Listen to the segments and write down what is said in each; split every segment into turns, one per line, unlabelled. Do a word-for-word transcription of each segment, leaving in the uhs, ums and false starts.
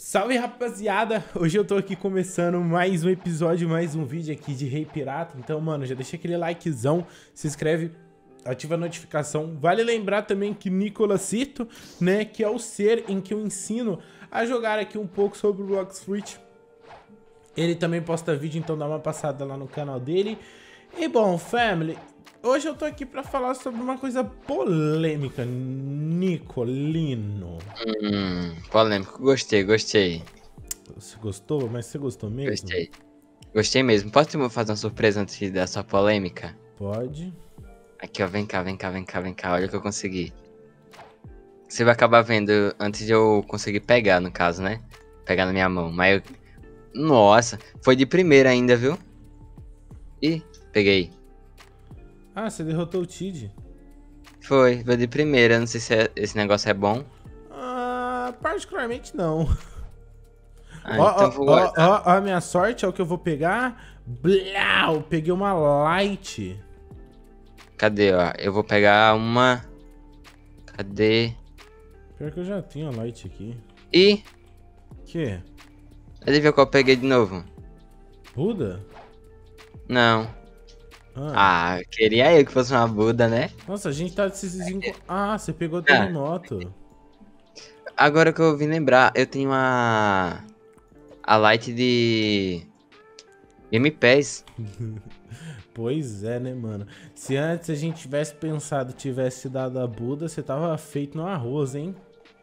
Salve, rapaziada! Hoje eu tô aqui começando mais um episódio, mais um vídeo aqui de Rei Pirata. Então, mano, já deixa aquele likezão, se inscreve, ativa a notificação. Vale lembrar também que Nicolasito, né, que é o ser em que eu ensino a jogar aqui um pouco sobre o Blox Fruit. Ele também posta vídeo, então dá uma passada lá no canal dele. E bom, family, hoje eu tô aqui pra falar sobre uma coisa polêmica, Nicolino.
Hum, polêmico. Gostei, gostei.
Você gostou? Mas você gostou mesmo?
Gostei. Gostei mesmo. Posso te fazer uma surpresa antes da sua polêmica?
Pode.
Aqui, ó. Vem cá, vem cá, vem cá, vem cá. Olha o que eu consegui. Você vai acabar vendo antes de eu conseguir pegar, no caso, né? Pegar na minha mão. Mas eu... Nossa, foi de primeira ainda, viu? Ih, peguei.
Ah, você derrotou o Tid.
Foi, foi de primeira. Não sei se é- esse negócio é bom.
Ah, particularmente não.
Ah,
Ó,
então
ó,
vou
ó,
guardar.
ó, ó, a minha sorte é o que eu vou pegar. Blau, peguei uma light.
Cadê, ó? Eu vou pegar uma... Cadê?
Pior que eu já tenho a light aqui.
Ih,
Que?
adivinha qual eu peguei de novo?
Buda?
Não.
Ah.
Ah, queria eu que fosse uma Buda, né?
Nossa, a gente tá se desenco... Ah, você pegou terremoto.
Agora que eu vim lembrar, eu tenho a... A Light de... Game Pass.
Pois é, né, mano? Se antes a gente tivesse pensado, tivesse dado a Buda, você tava feito no arroz, hein?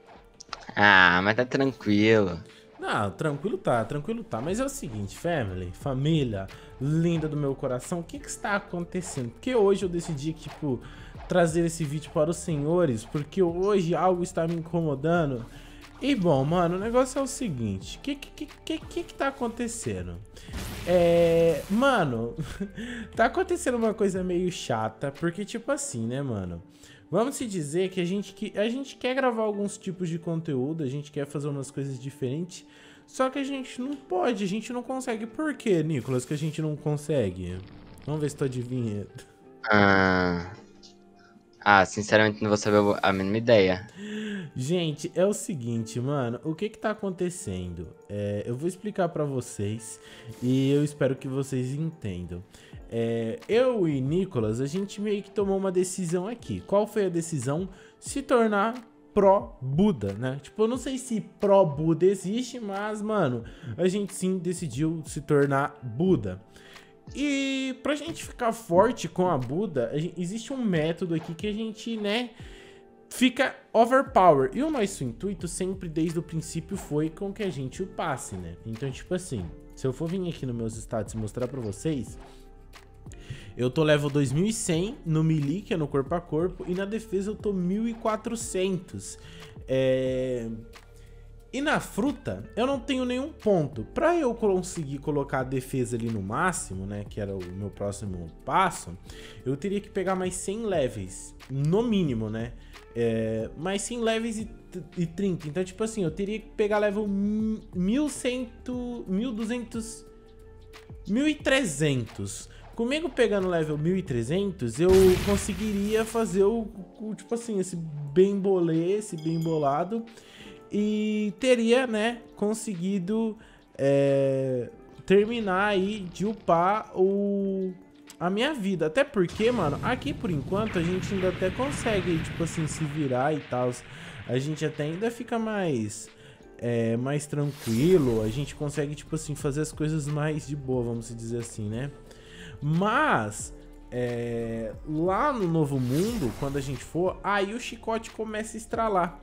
Ah, mas tá tranquilo.
Não, tranquilo tá, tranquilo tá. Mas é o seguinte, family, família linda do meu coração, o que que está acontecendo? Porque hoje eu decidi, tipo, trazer esse vídeo para os senhores, porque hoje algo está me incomodando. E bom, mano, o negócio é o seguinte, o que que, que que que tá acontecendo? É... Mano, tá acontecendo uma coisa meio chata, porque tipo assim, né, mano? Vamos se dizer que a gente, que a gente quer gravar alguns tipos de conteúdo, a gente quer fazer umas coisas diferentes, só que a gente não pode, a gente não consegue. Por que, Nicolas, que a gente não consegue? Vamos ver se tu adivinha.
Ah... Ah, sinceramente não vou saber a mínima ideia.
Gente, é o seguinte, mano, o que que tá acontecendo? É, eu vou explicar pra vocês e eu espero que vocês entendam. É, eu e Nicolas, a gente meio que tomou uma decisão aqui. Qual foi a decisão? Se tornar pró-Buda, né? Tipo, eu não sei se pró-Buda existe, mas, mano, a gente sim decidiu se tornar Buda. E pra gente ficar forte com a Buda, a gente, existe um método aqui que a gente, né, fica overpower. E o nosso intuito sempre, desde o princípio, foi com que a gente o passe, né? Então, tipo assim, se eu for vir aqui nos meus status e mostrar pra vocês, eu tô level dois mil e cem no melee, que é no corpo a corpo, e na defesa eu tô mil e quatrocentos. É... E na fruta, eu não tenho nenhum ponto. Pra eu conseguir colocar a defesa ali no máximo, né, que era o meu próximo passo, eu teria que pegar mais cem levels, no mínimo, né? É, mais cem levels e, e trinta. Então, tipo assim, eu teria que pegar level mil e cem, mil e duzentos, mil e trezentos. Comigo pegando level mil e trezentos, eu conseguiria fazer o, o tipo assim, esse bem bolê, esse bem bolado. E teria, né, conseguido é, terminar aí de upar o, a minha vida. Até porque, mano, aqui por enquanto a gente ainda até consegue, tipo assim, se virar e tal. A gente até ainda fica mais, é, mais tranquilo. A gente consegue, tipo assim, fazer as coisas mais de boa, vamos dizer assim, né? Mas... É, lá no novo mundo, quando a gente for, aí o chicote começa a estralar.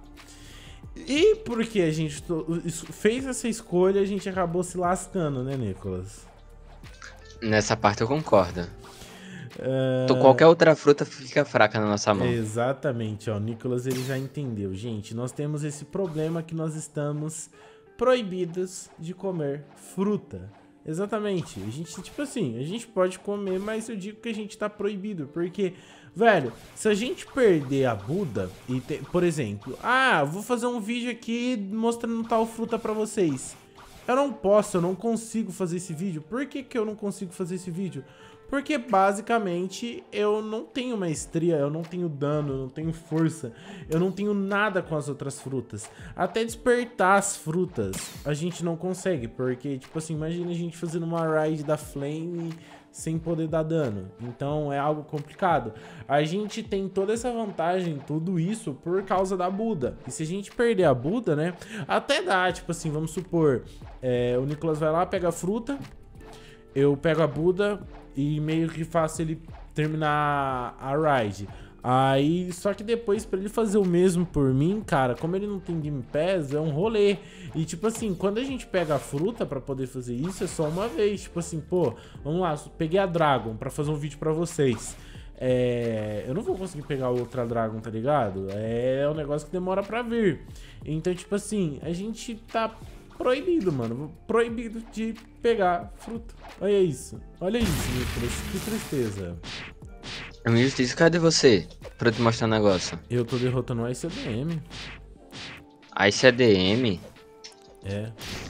E porque a gente fez essa escolha, a gente acabou se lascando, né, Nicolas?
Nessa parte eu concordo.
Uh...
Então, qualquer outra fruta fica fraca na nossa mão.
Exatamente, ó, o Nicolas ele já entendeu. Gente, nós temos esse problema que nós estamos proibidos de comer fruta. Exatamente, a gente, tipo assim, a gente pode comer, mas eu digo que a gente tá proibido, porque, velho, se a gente perder a Buda, e te, por exemplo, ah, vou fazer um vídeo aqui mostrando tal fruta pra vocês. Eu não posso, eu não consigo fazer esse vídeo. Por que que eu não consigo fazer esse vídeo? Porque basicamente eu não tenho maestria, eu não tenho dano, eu não tenho força, eu não tenho nada com as outras frutas. Até despertar as frutas a gente não consegue, porque tipo assim, imagina a gente fazendo uma raid da Flame sem poder dar dano. Então é algo complicado. A gente tem toda essa vantagem, tudo isso por causa da Buda. E se a gente perder a Buda, né, até dá, tipo assim, vamos supor, é, o Nicolas vai lá, pega a fruta, eu pego a Buda e meio que faço ele terminar a raid. Aí, só que depois, pra ele fazer o mesmo por mim, cara, como ele não tem Game Pass, é um rolê. E tipo assim, quando a gente pega a fruta pra poder fazer isso, é só uma vez. Tipo assim, pô, vamos lá, peguei a Dragon pra fazer um vídeo pra vocês. É... Eu não vou conseguir pegar outra Dragon, tá ligado? É um negócio que demora pra vir. Então, tipo assim, a gente tá proibido, mano. Proibido de pegar fruta. Olha isso. Olha isso, Nicolas. Que tristeza.
Me justiça, cadê você? Pra eu te mostrar um negócio.
Eu tô derrotando o I C D M.
A C D M?
É.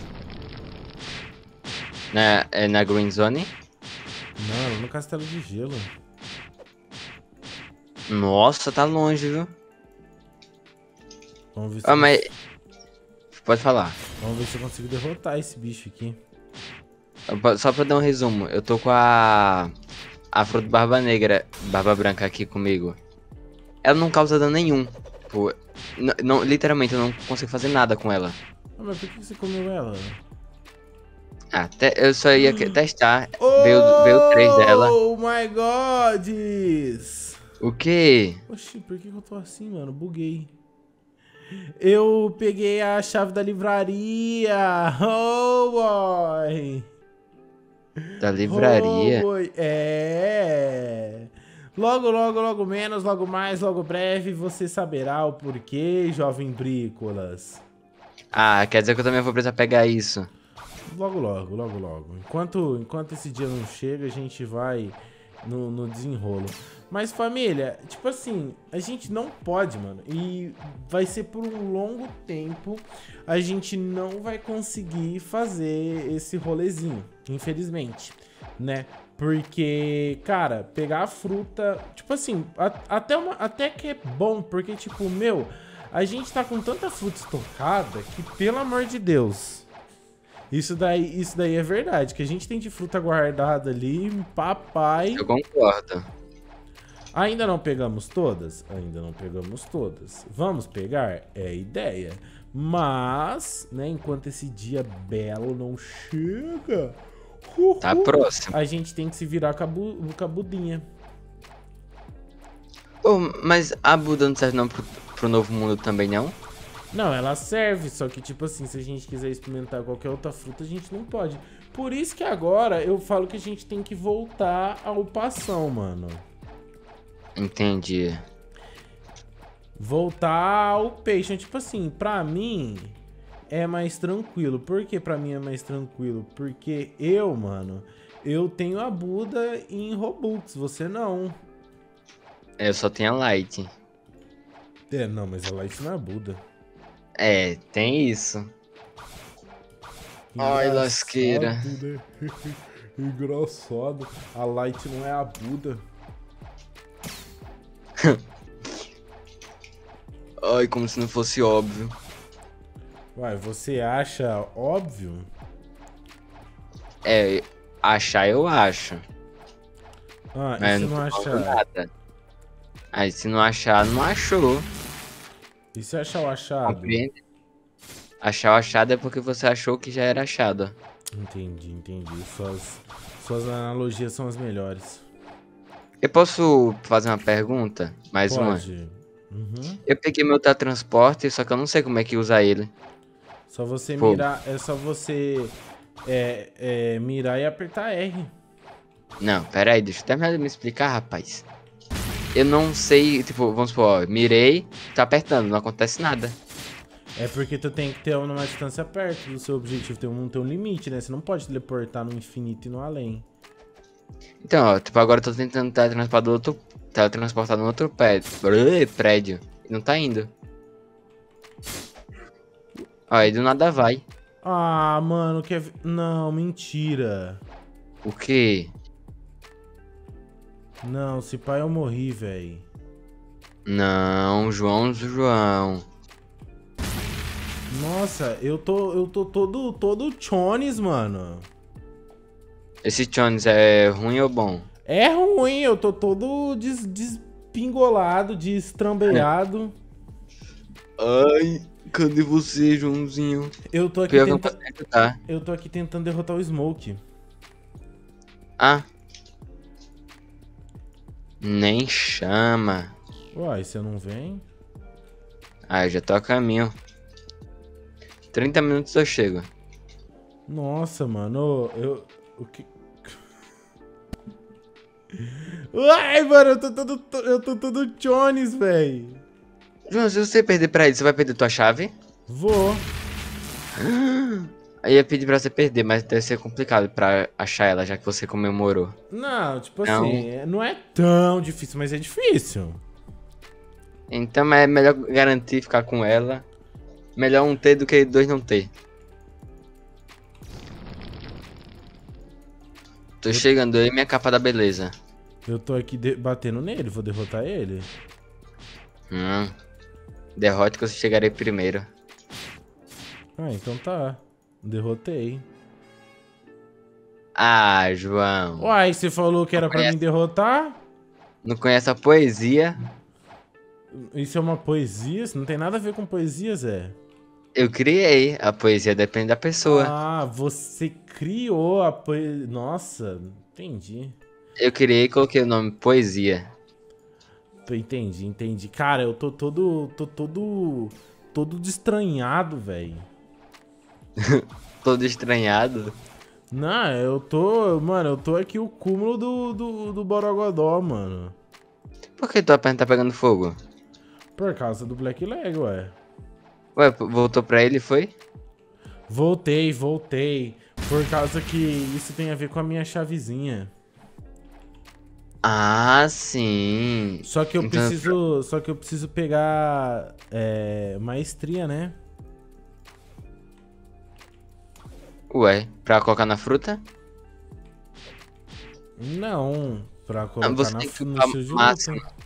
Na, é na Green Zone?
Não, no Castelo de Gelo.
Nossa, tá longe, viu?
Vamos ver se,
Ah,
eu...
mas... Pode falar.
Vamos ver se eu consigo derrotar esse bicho aqui.
Só pra dar um resumo, eu tô com a... A fruta barba negra, barba branca aqui comigo. Ela não causa dano nenhum. Tipo, não, literalmente eu não consigo fazer nada com ela.
Ah, mas por que você comeu ela?
Ah, te, eu só ia testar.
Oh,
veio, veio três dela.
Oh my god!
O quê?
Oxi, por que eu tô assim, mano? Buguei. Eu peguei a chave da livraria. Oh boy!
Da livraria?
Oh, boy. É. Logo, logo, logo menos, logo mais, logo breve, você saberá o porquê, jovem Brícolas.
Ah, quer dizer que eu também vou precisar pegar isso.
Logo, logo, logo, logo. Enquanto, enquanto esse dia não chega, a gente vai no, no desenrolo. Mas, família, tipo assim, a gente não pode, mano. E vai ser por um longo tempo. A gente não vai conseguir fazer esse rolezinho, infelizmente, né? Porque, cara, pegar a fruta... Tipo assim, a, até, uma, até que é bom, porque, tipo, meu... A gente tá com tanta fruta estocada que, pelo amor de Deus... Isso daí, isso daí é verdade, que a gente tem de fruta guardada ali, papai...
Eu concordo.
Ainda não pegamos todas? Ainda não pegamos todas. Vamos pegar? É a ideia. Mas, né, enquanto esse dia belo não chega... Uhul,
tá próximo.
a gente tem que se virar com a, bu com a budinha.
Oh, mas a Buda não serve não pro, pro novo mundo também, não?
Não, ela serve, só que tipo assim, se a gente quiser experimentar qualquer outra fruta, a gente não pode. Por isso que agora eu falo que a gente tem que voltar ao passão, mano.
Entendi.
Voltar ao peixe. Tipo assim, pra mim é mais tranquilo. Por que pra mim é mais tranquilo? Porque eu, mano, eu tenho a Buda em Robux, você não.
Eu só tenho a Light.
É, não, mas a Light não é a Buda.
É, tem isso. Ai, lasqueira.
Né? Engraçado. A Light não é a Buda.
Ai, como se não fosse óbvio.
Uai, você acha óbvio?
É, achar eu acho.
Ah,
Mas
e se
eu
não
não tô falando
achar?
nada. Aí se não achar, não achou.
E se achar o achado?
Compreende? Achar o achado é porque você achou que já era achado.
Entendi, entendi. Suas, suas analogias são as melhores.
Eu posso fazer uma pergunta? Mais uma?
Pode. Uhum.
Eu peguei meu teletransporte, só que eu não sei como é que usa ele.
Só você
Pô.
mirar, é só você é, é, mirar e apertar R.
Não, pera aí, deixa eu terminar de me explicar, rapaz. Eu não sei, tipo, vamos supor, ó, mirei, tá apertando, não acontece nada.
É porque tu tem que ter uma distância perto do seu objetivo, tem um, tem um limite, né? Você não pode teleportar no infinito e no além.
Então, ó, tipo, agora eu tô tentando teletransportar no outro, teletransportar no outro pé, prédio, e não tá indo. Ó, aí do nada vai.
Ah, mano, quer... Não, mentira.
O quê?
Não, se pai eu morri, velho.
Não, João, João.
Nossa, eu tô, eu tô todo, todo chones, mano.
Esse Jones é ruim ou bom?
É ruim, eu tô todo des, despingolado, destrambelhado.
Ai, cadê você, Joãozinho?
Eu tô aqui
Pior que eu
tentando.
posso te ajudar.
Eu tô aqui tentando derrotar o Smoke.
Ah. Nem chama.
Uai, você não vem?
Ah, eu já tô a caminho. trinta minutos eu chego.
Nossa, mano, eu. O que. Uai, mano, eu tô todo. Eu tô todo chones, véi.
João, se você perder pra ele, você vai perder tua chave?
Vou.
Aí eu ia pedir pra você perder, mas deve ser complicado pra achar ela, já que você comemorou.
Não, tipo
Não.
assim, não é tão difícil, mas é difícil.
Então é melhor garantir ficar com ela. Melhor um ter do que dois não ter. Tô chegando aí, minha capa da beleza.
Eu tô aqui de- batendo nele, vou derrotar ele.
Hum. Derrote que você chegarei primeiro.
Ah, então tá. Derrotei.
Ah, João.
Uai, você falou que era pra mim derrotar?
Não conhece a poesia?
Isso é uma poesia? Isso não tem nada a ver com poesia, Zé.
Eu criei. A poesia depende da pessoa.
Ah, você criou a poesia. Nossa, entendi.
Eu criei e coloquei o nome poesia.
Entendi, entendi. Cara, eu tô todo. tô todo. todo destranhado, velho.
Todo estranhado.
Não, eu tô. Mano, eu tô aqui o cúmulo do, do, do Borogodó, mano.
Por que tua perna tá pegando fogo?
Por causa do Black Leg, ué.
Ué, voltou pra ele, foi?
Voltei, voltei. Por causa que isso tem a ver com a minha chavezinha.
Ah, sim.
Só que eu
Então-
preciso. Só que eu preciso pegar. É, maestria, né?
Ué, pra colocar na fruta?
Não. Pra colocar
você
na,
tem que
no
upar
seu de
máximo.
luta.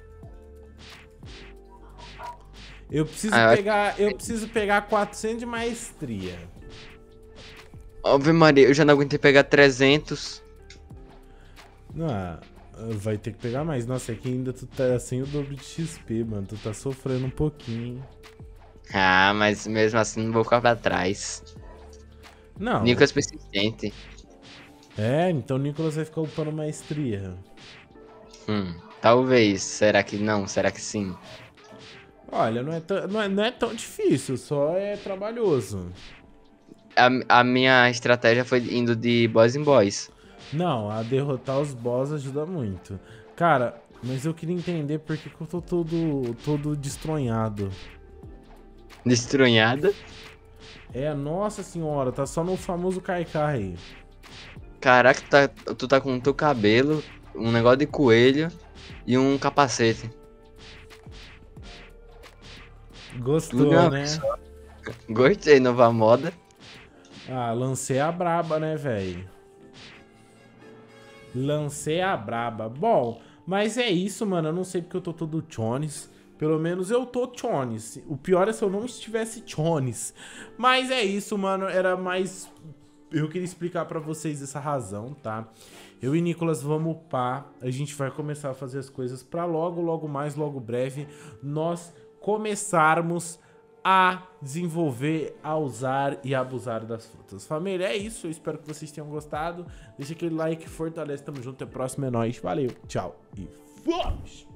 Eu preciso
Ah, eu acho-
pegar. Eu preciso pegar quatrocentos de maestria.
Ave Maria, eu já não aguentei pegar trezentos.
Ah, vai ter que pegar mais. Nossa, aqui ainda tu tá sem o dobro de X P, mano. Tu tá sofrendo um pouquinho, hein?
Ah, mas mesmo assim não vou ficar pra trás.
Não.
Nicolas persistente.
É, então o Nicolas vai ficar upando maestria.
Hum, talvez. Será que não? Será que sim?
Olha, não é, tão- não, é, não é tão difícil, só é trabalhoso.
A, a minha estratégia foi indo de boss em boss.
Não, a derrotar os boss ajuda muito. Cara, mas eu queria entender por que, que eu tô todo, todo destronhado.
Destrunhada.
É, nossa senhora, tá só no famoso Kaikai.
Caraca, tu tá, tu tá com o teu cabelo, um negócio de coelho e um capacete.
Gostou,
Tudo é uma
né?
pessoa. Gostei, nova moda.
Ah, lancei a braba, né, velho? Lancei a braba. Bom, mas é isso, mano. Eu não sei porque eu tô todo chones. Pelo menos eu tô chones. O pior é se eu não estivesse chones. Mas é isso, mano. Era mais... Eu queria explicar pra vocês essa razão, tá? Eu e Nicolas vamos upar. A gente vai começar a fazer as coisas pra logo, logo mais, logo breve, nós começarmos a desenvolver, a usar e abusar das frutas. Família, é isso. Eu espero que vocês tenham gostado. Deixa aquele like, fortalece. Tamo junto. Até a próxima. É nóis. Valeu. Tchau. E fomos!